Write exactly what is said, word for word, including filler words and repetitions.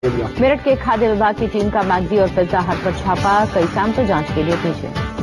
शुक्रिया। मेरठ के खाद्य विभाग की टीम का मैगडी और पिज्जा हट पर छापा, कई सैंपल जांच के लिए भेजे।